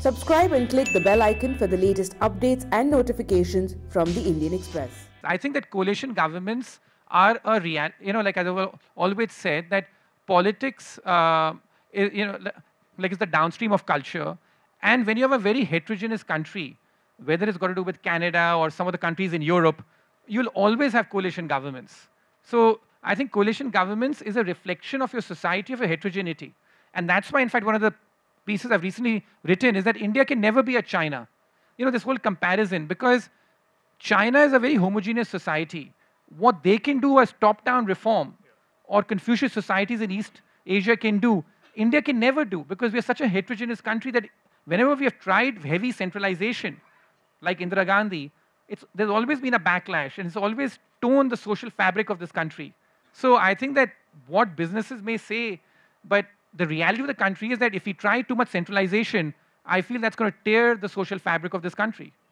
Subscribe and click the bell icon for the latest updates and notifications from the Indian Express. I think that coalition governments are a like I've always said, that politics, like is the downstream of culture. And when you have a very heterogeneous country, whether it's got to do with Canada or some of the countries in Europe, you'll always have coalition governments. So I think coalition governments is a reflection of your society, of your heterogeneity. And that's why, in fact, one of the pieces I've recently written is that India can never be a China. This whole comparison, because China is a very homogeneous society. What they can do as top-down reform, or Confucius societies in East Asia can do, India can never do, because we are such a heterogeneous country that whenever we have tried heavy centralization, like Indira Gandhi, there's always been a backlash, and it's always torn the social fabric of this country. So I think that what businesses may say, but the reality of the country is that if we try too much centralization, I feel that's going to tear the social fabric of this country.